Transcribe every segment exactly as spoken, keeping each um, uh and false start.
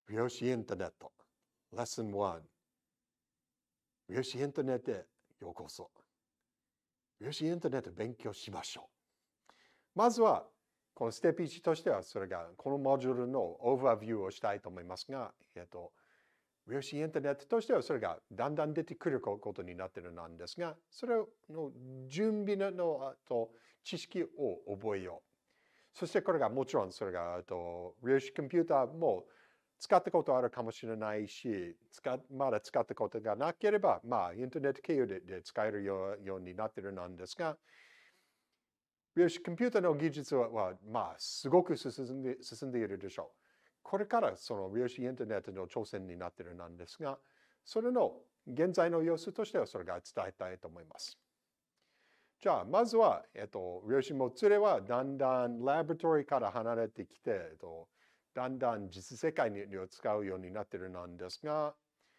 量子インターネット、レッスンいち。量子インターネットへようこそ。量子インターネット勉強しましょう。まずは、このステップいちとしては、それがこのモジュールのオーバービューをしたいと思いますが、えっと、量子インターネットとしてはそれがだんだん出てくることになっているなんですが、それの準備のと知識を覚えよう。そしてこれがもちろんそれがと量子コンピューターも使ったことあるかもしれないし、使まだ使ったことがなければ、まあインターネット経由 で, で使えるようになっているなんですが、量子コンピューターの技術 は, はまあすごく進んで進んでいるでしょう。これからその量子インターネットの挑戦になっているなんですが、それの現在の様子としてはそれが伝えたいと思います。じゃあ、まずは、えっと、量子もつれはだんだんラボラトリーから離れてきて、えっと、だんだん実世界に使うようになっているなんですが、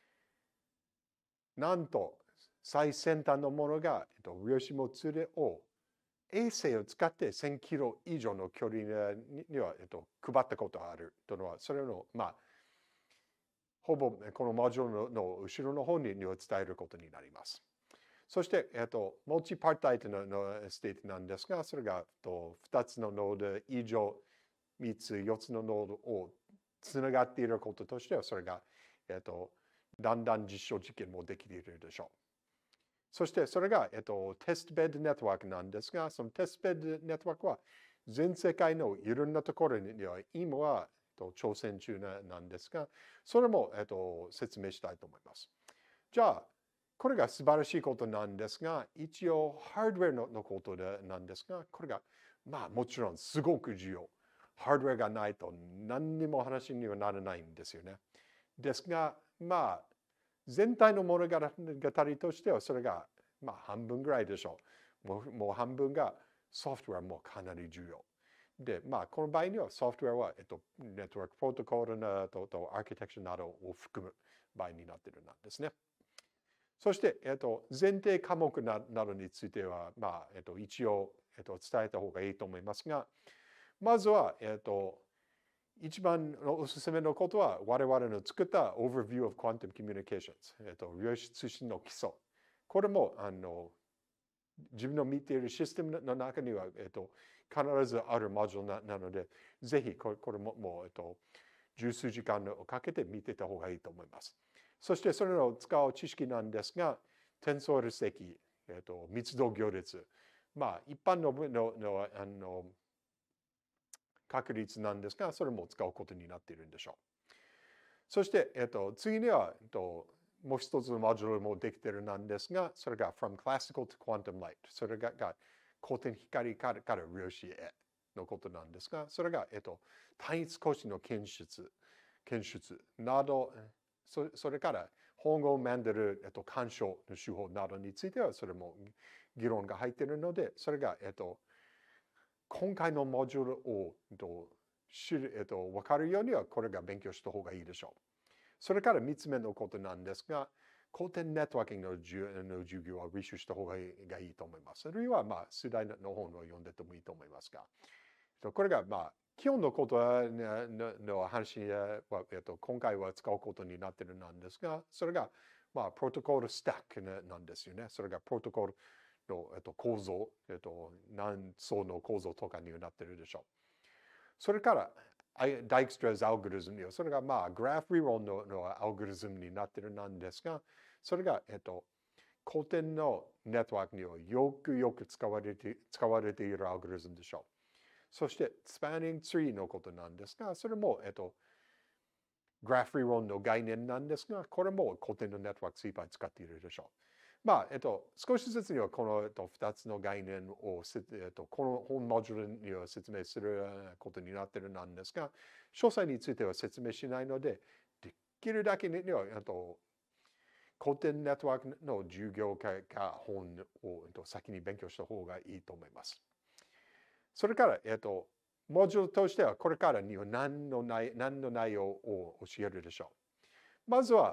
なんと最先端のものが、えっと、量子もつれを衛星を使ってせんキロ以上の距離には、えっと、配ったことがあるというのは、それの、まあ、ほぼこのモジュールの後ろの方に伝えることになります。そして、えっと、モルチパータイトのステートなんですが、それがとふたつのノード以上、みっつ、よっつのノードをつながっていることとしては、それが、えっと、だんだん実証実験もできているでしょう。そして、それが、えっと、テストベッドネットワークなんですが、そのテストベッドネットワークは、全世界のいろんなところには、今は、えっと、挑戦中なんですが、それも、えっと、説明したいと思います。じゃあ、これが素晴らしいことなんですが、一応ハードウェア の, のことでなんですが、これがまあもちろんすごく重要。ハードウェアがないと何にも話にはならないんですよね。ですが、まあ全体の物語としてはそれがまあ半分ぐらいでしょう。もう、もう半分がソフトウェアもかなり重要。で、まあこの場合にはソフトウェアは、えっと、ネットワークプロトコルととアーキテクチャなどを含む場合になっているなんですね。そして、えっと、前提科目などについては、まあ、えっと、一応、えっと、伝えた方がいいと思いますが、まずは、えっと、一番のおすすめのことは、我々の作った Overview of Quantum Communications、えっと、量子通信の基礎。これも、あの、自分の見ているシステムの中には、えっと、必ずあるモジュール な, なので、ぜひこれ、これも、もう、えっと、十数時間をかけて見てた方がいいと思います。そしてそれを使う知識なんですが、テンソール積、えっと、密度行列。まあ、一般のののあの確率なんですが、それも使うことになっているんでしょう。そして、えっと、次には、えっと、もう一つのモジュールもできているなんですが、それが From Classical to Quantum Light。それがが古典光からから量子へのことなんですが、それが、えっと、単一格子の検出、検出など、そ, それから本語をメンデル、えっと、干渉の手法などについてはそれも議論が入っているので、それが、えっと、今回のモジュールを、えっと知るえっと、分かるようにはこれが勉強した方がいいでしょう。それからみっつめのことなんですが、古典ネットワーキング の, の授業は履修した方がいいと思います。あるいは、まあ、世代の本を読んでてもいいと思いますが、これが、まあ、基本のことの話は、えっと、今回は使うことになっているなんですが、それが、まあ、プロトコルスタックなんですよね。それがプロトコルの、えっと、構造、えっと、何層の構造とかになっているでしょう。それから、ダイクストラズアルゴリズム、それが、まあ、グラフ理論ののアルゴリズムになっているなんですが、それが、えっと、古典のネットワークにはよくよく使われて、使われているアルゴリズムでしょう。そして、スパニングツリーのことなんですが、それも、えっと、グラフ理論の概念なんですが、これも古典のネットワークいっぱい使っているでしょう。まあ、えっと、少しずつにはこの、えっと、ふたつの概念を、えっと、この本モジュールには説明することになっているなんですが、詳細については説明しないので、できるだけには、えっと、古典ネットワークの授業か本を、えっと、先に勉強した方がいいと思います。それから、えっと、モジュールとしてはこれからには何の内何の内容を教えるでしょう。まずは、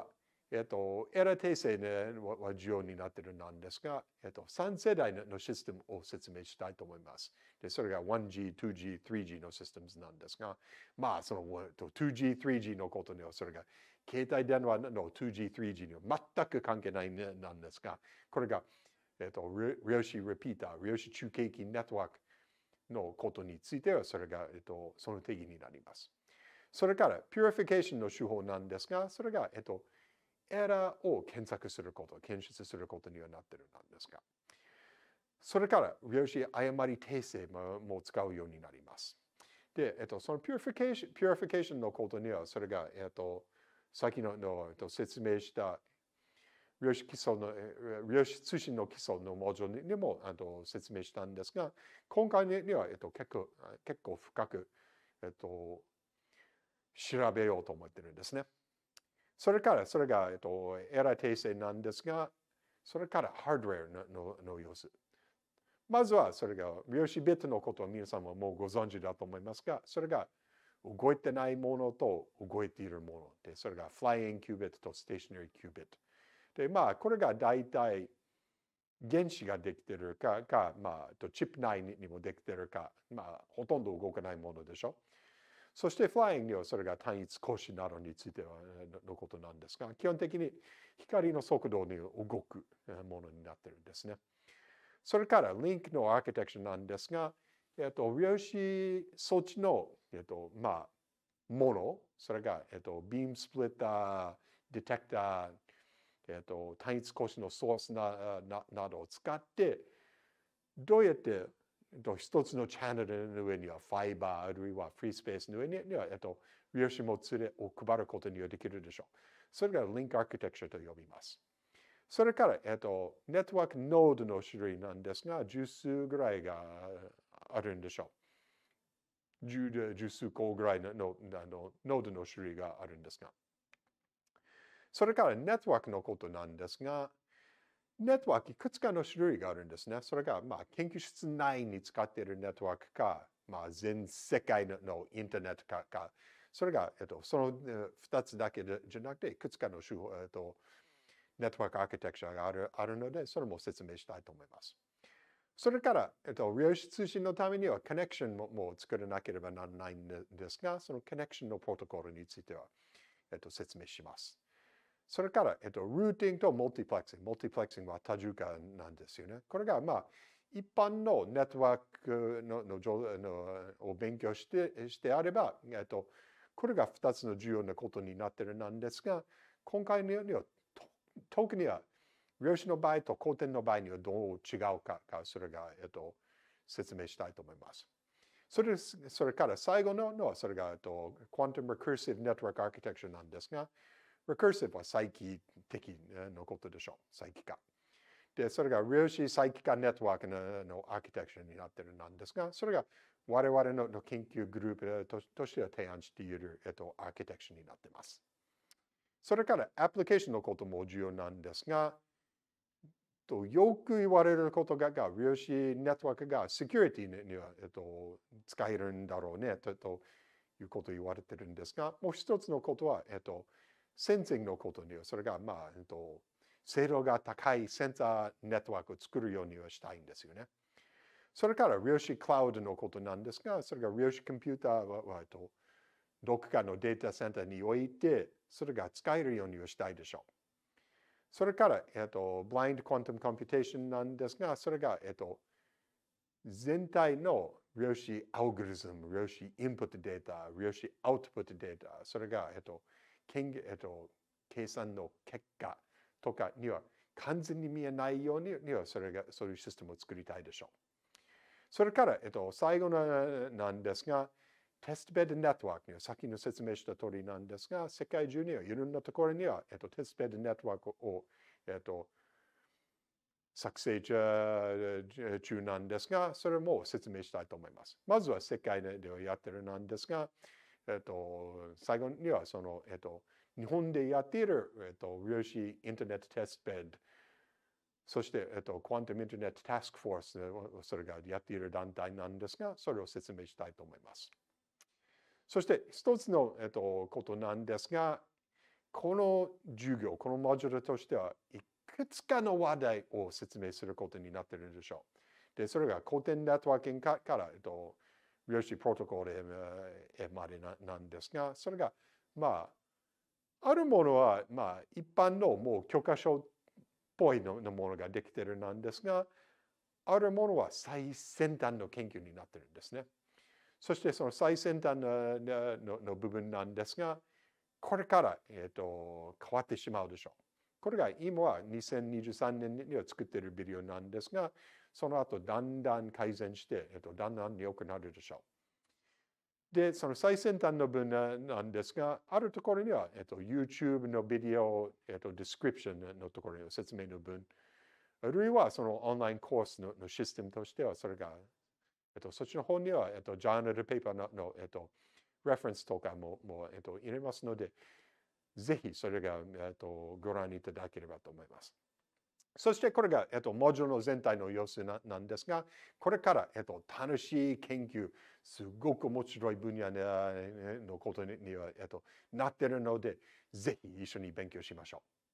えっと、エラー訂正、ね、は重要になっているなんですが、えっと、さん世代のシステムを説明したいと思います。で、それが ワンジー、ツージー、スリージー のシステムなんですが、まあ、その ツージー、スリージー のことには、それが携帯電話の ツージー、スリージー には全く関係ないなんですが、これが、えっと、量子リピーター、量子中継機ネットワークのことについては、それが、えっと、その定義になります。それから、ピュリフィケーションの手法なんですが、それが、えっと、エラーを検索すること、検出することにはなっているなんですが、それから量子誤り訂正もも使うようになります。で、えっと、そのピュリフィケーション、ピュリフィケーションのことには、それが、えっと、先のの、えっと、説明した量子基礎の、量子通信の基礎のモジュールにもあの説明したんですが、今回には、えっと、結構、結構深く、えっと、調べようと思っているんですね。それから、それが、えっと、エラー訂正なんですが、それからハードウェアののの様子。まずは、それが量子ビットのことを皆さんももうご存知だと思いますが、それが動いてないものと動いているもので、それがフライングキュービットとステーショナリーキュービット。で、まあ、これが大体原子ができているか、か、まあ、チップ内にもできているか、まあ、ほとんど動かないものでしょ。そしてフライングにはそれが単一格子などについてはのことなんですが、基本的に光の速度に動くものになっているんですね。それからリンクのアーキテクチャなんですが、えっと、量子装置の、えっと、まあ、もの、それが、えっと、ビームスプリッター、ディテクター、えっと、単一格子のソースな、な、などを使って、どうやって一つのチャンネルの上にはファイバーあるいはフリースペースの上には、えっと、量子もつれを配ることにはできるでしょう。それがリンクアーキテクチャと呼びます。それから、えっと、ネットワークノードの種類なんですが、十数ぐらいがあるんでしょう。十, 十数個ぐらいのノードの種類があるんですが。それからネットワークのことなんですが、ネットワークいくつかの種類があるんですね。それが、まあ、研究室内に使っているネットワークか、まあ、全世界のインターネットかか、それが、えっと、そのふたつだけでじゃなくて、いくつかの手法、えっと、ネットワークアーキテクチャがあるあるので、それも説明したいと思います。それから、えっと、量子通信のためには、コネクションももう作らなければならないんですが、そのコネクションのプロトコルについては、えっと、説明します。それから、えっと、ルーティングとモルティプレックスング。モルティプレックスングは多重化なんですよね。これが、まあ、一般のネットワークのののを勉強してしてあれば、えっと、これがふたつの重要なことになっているなんですが、今回のようには、特には、量子の場合と光点の場合にはどう違うかか、それが、えっと、説明したいと思います。それそれから最後ののは、それが、えっと、Quantum Recursive Network Architecture なんですが、Recursive は再帰的のことでしょう。再帰化。で、それが量子再帰化ネットワークのアーキテクチャになっているなんですが、それが我々の研究グループとしては提案している、えっと、アーキテクチャになっています。それからアプリケーションのことも重要なんですが、とよく言われることが、量子ネットワークがセキュリティには、えっと、使えるんだろうねと、ということを言われているんですが、もう一つのことは、えっと、センシングのことには、それが、まあ、えっと、精度が高いセンサーネットワークを作るようにはしたいんですよね。それから量子クラウドのことなんですが、それが量子コンピューターは、えっと、どこかのデータセンターに置いて、それが使えるようにはしたいでしょう。それから、えっと、ブラインドクワンタムコンピューテーションなんですが、それが、えっと、全体の量子アルゴリズム、量子インプットデータ、量子アウトプットデータ、それが、えっと、えっと、計算の結果とかには完全に見えないようには、それが、そういうシステムを作りたいでしょう。それから、えっと、最後のなんですが、テストベッドネットワークには、先の説明した通りなんですが、世界中には、いろんなところには、えっと、テストベッドネットワークを、えっと、作成中なんですが、それも説明したいと思います。まずは世界ではやってるなんですが、えっと、最後には、その、えっと、日本でやっている、えっと、量子インターネットテストベッド、そして、えっと、クワンタムインターネットタスクフォース、それがやっている団体なんですが、それを説明したいと思います。そして、一つの、えっと、ことなんですが、 この授業、このモジュールとしてはいくつかの話題を説明することになっているでしょう。で、それが古典ネットワーキングから、えっと、量子プロトコルまでなんですが、それが、まあ、あるものは、まあ、一般のもう教科書っぽいのものができているなんですが、あるものは最先端の研究になっているんですね。そしてその最先端 の, の, の部分なんですが、これから、えー、と変わってしまうでしょう。これが今はにせんにじゅうさんねんには作っているビデオなんですが、その後だんだん改善して、えー、とだんだん良くなるでしょう。で、その最先端の分なんですが、あるところには、えー、と YouTube のビデオ、えー、と description のところに説明の分、あるいはそのオンラインコース の, のシステムとしては、それが、えっと、そっちの方には、えっと、ジャーナルペーパーの、のえっと、レフェレンスとかも、もえっと、入れますので、ぜひそれが、えっと、ご覧いただければと思います。そしてこれが、えっと、モジュールの全体の様子 な, なんですが、これから、えっと、楽しい研究、すごく面白い分野のことには、えっと、なっているので、ぜひ一緒に勉強しましょう。